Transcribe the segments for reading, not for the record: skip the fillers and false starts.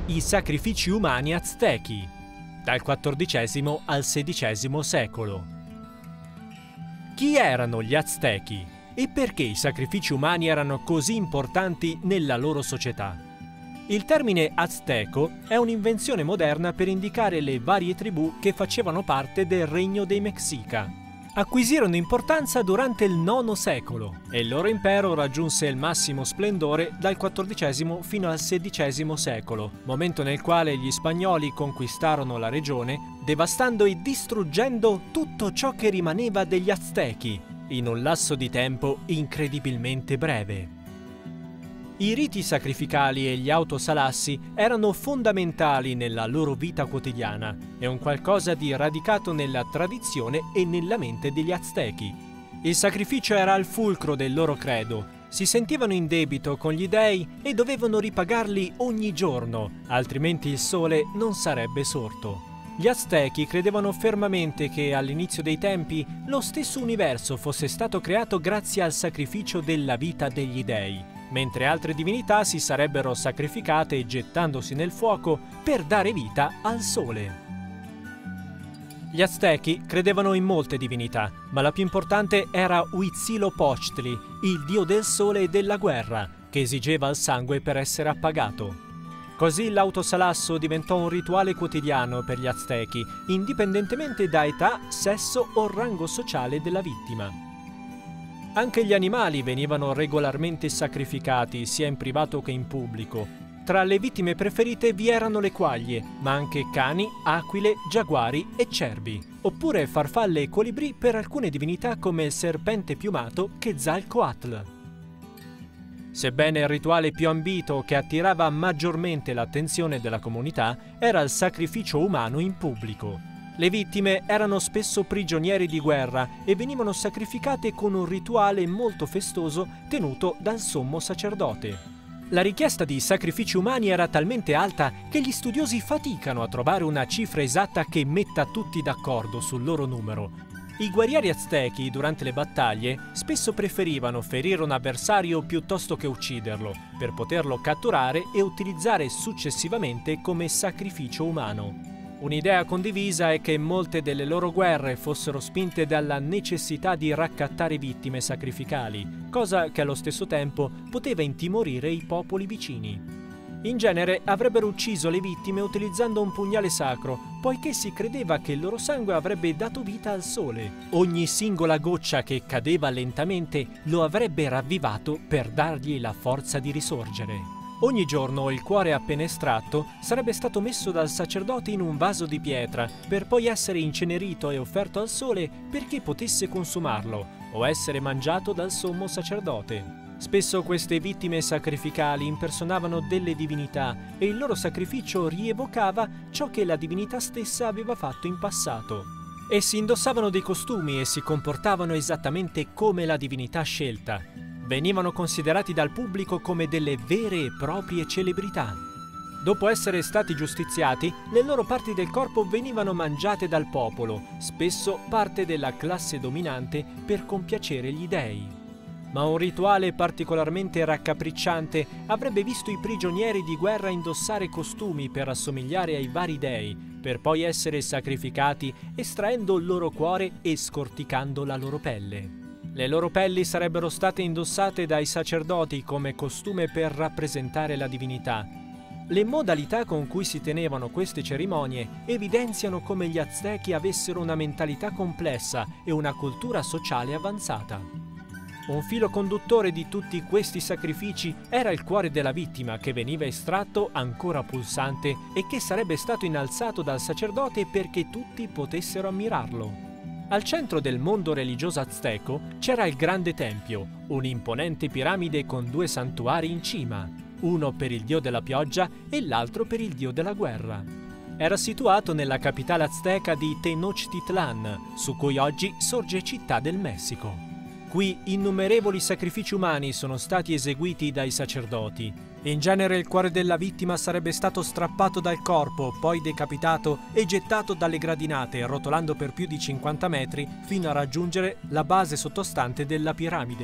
I sacrifici umani aztechi, dal XIV al XVI secolo. Chi erano gli aztechi e perché i sacrifici umani erano così importanti nella loro società? Il termine azteco è un'invenzione moderna per indicare le varie tribù che facevano parte del regno dei Mexica. Acquisirono importanza durante il IX secolo e il loro impero raggiunse il massimo splendore dal XIV fino al XVI secolo, momento nel quale gli spagnoli conquistarono la regione, devastando e distruggendo tutto ciò che rimaneva degli aztechi, in un lasso di tempo incredibilmente breve. I riti sacrificali e gli autosalassi erano fondamentali nella loro vita quotidiana e un qualcosa di radicato nella tradizione e nella mente degli aztechi. Il sacrificio era al fulcro del loro credo. Si sentivano in debito con gli dei e dovevano ripagarli ogni giorno, altrimenti il sole non sarebbe sorto. Gli aztechi credevano fermamente che all'inizio dei tempi lo stesso universo fosse stato creato grazie al sacrificio della vita degli dei, mentre altre divinità si sarebbero sacrificate gettandosi nel fuoco per dare vita al sole. Gli aztechi credevano in molte divinità, ma la più importante era Huitzilopochtli, il dio del sole e della guerra, che esigeva il sangue per essere appagato. Così l'autosalasso diventò un rituale quotidiano per gli aztechi, indipendentemente da età, sesso o rango sociale della vittima. Anche gli animali venivano regolarmente sacrificati, sia in privato che in pubblico. Tra le vittime preferite vi erano le quaglie, ma anche cani, aquile, giaguari e cervi, oppure farfalle e colibrì per alcune divinità come il serpente piumato Quetzalcoatl. Sebbene il rituale più ambito che attirava maggiormente l'attenzione della comunità era il sacrificio umano in pubblico. Le vittime erano spesso prigionieri di guerra e venivano sacrificate con un rituale molto festoso tenuto dal sommo sacerdote. La richiesta di sacrifici umani era talmente alta che gli studiosi faticano a trovare una cifra esatta che metta tutti d'accordo sul loro numero. I guerrieri aztechi, durante le battaglie, spesso preferivano ferire un avversario piuttosto che ucciderlo, per poterlo catturare e utilizzare successivamente come sacrificio umano. Un'idea condivisa è che molte delle loro guerre fossero spinte dalla necessità di raccattare vittime sacrificali, cosa che allo stesso tempo poteva intimorire i popoli vicini. In genere avrebbero ucciso le vittime utilizzando un pugnale sacro, poiché si credeva che il loro sangue avrebbe dato vita al sole. Ogni singola goccia che cadeva lentamente lo avrebbe ravvivato per dargli la forza di risorgere. Ogni giorno il cuore appena estratto sarebbe stato messo dal sacerdote in un vaso di pietra per poi essere incenerito e offerto al sole perché potesse consumarlo o essere mangiato dal sommo sacerdote. Spesso queste vittime sacrificali impersonavano delle divinità e il loro sacrificio rievocava ciò che la divinità stessa aveva fatto in passato. Essi indossavano dei costumi e si comportavano esattamente come la divinità scelta. Venivano considerati dal pubblico come delle vere e proprie celebrità. Dopo essere stati giustiziati, le loro parti del corpo venivano mangiate dal popolo, spesso parte della classe dominante, per compiacere gli dei. Ma un rituale particolarmente raccapricciante avrebbe visto i prigionieri di guerra indossare costumi per assomigliare ai vari dei, per poi essere sacrificati estraendo il loro cuore e scorticando la loro pelle. Le loro pelli sarebbero state indossate dai sacerdoti come costume per rappresentare la divinità. Le modalità con cui si tenevano queste cerimonie evidenziano come gli aztechi avessero una mentalità complessa e una cultura sociale avanzata. Un filo conduttore di tutti questi sacrifici era il cuore della vittima che veniva estratto ancora pulsante e che sarebbe stato innalzato dal sacerdote perché tutti potessero ammirarlo. Al centro del mondo religioso azteco c'era il Grande Tempio, un'imponente piramide con due santuari in cima, uno per il dio della pioggia e l'altro per il dio della guerra. Era situato nella capitale azteca di Tenochtitlan, su cui oggi sorge Città del Messico. Qui innumerevoli sacrifici umani sono stati eseguiti dai sacerdoti. In genere il cuore della vittima sarebbe stato strappato dal corpo, poi decapitato e gettato dalle gradinate, rotolando per più di 50 metri fino a raggiungere la base sottostante della piramide.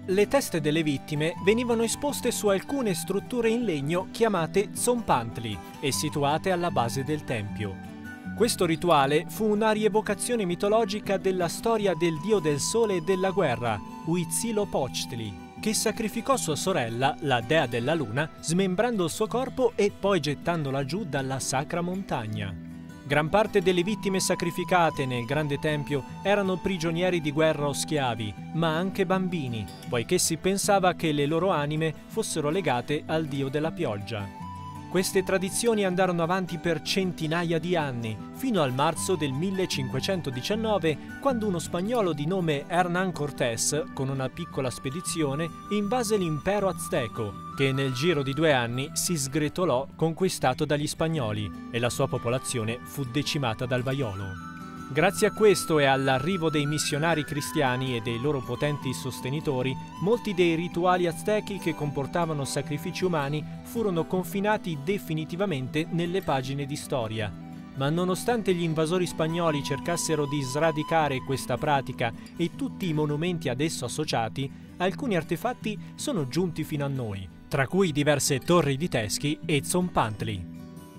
Le teste delle vittime venivano esposte su alcune strutture in legno chiamate Tzompantli e situate alla base del tempio. Questo rituale fu una rievocazione mitologica della storia del dio del sole e della guerra, Huitzilopochtli, che sacrificò sua sorella, la dea della luna, smembrando il suo corpo e poi gettandola giù dalla sacra montagna. Gran parte delle vittime sacrificate nel grande tempio erano prigionieri di guerra o schiavi, ma anche bambini, poiché si pensava che le loro anime fossero legate al dio della pioggia. Queste tradizioni andarono avanti per centinaia di anni, fino al marzo del 1519, quando uno spagnolo di nome Hernán Cortés, con una piccola spedizione, invase l'impero azteco, che nel giro di 2 anni si sgretolò conquistato dagli spagnoli e la sua popolazione fu decimata dal vaiolo. Grazie a questo e all'arrivo dei missionari cristiani e dei loro potenti sostenitori, molti dei rituali aztechi che comportavano sacrifici umani furono confinati definitivamente nelle pagine di storia. Ma nonostante gli invasori spagnoli cercassero di sradicare questa pratica e tutti i monumenti ad esso associati, alcuni artefatti sono giunti fino a noi, tra cui diverse torri di teschi e Tzompantli.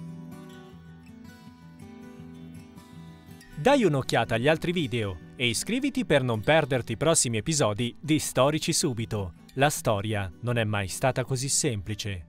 Dai un'occhiata agli altri video e iscriviti per non perderti i prossimi episodi di Storici Subito. La storia non è mai stata così semplice.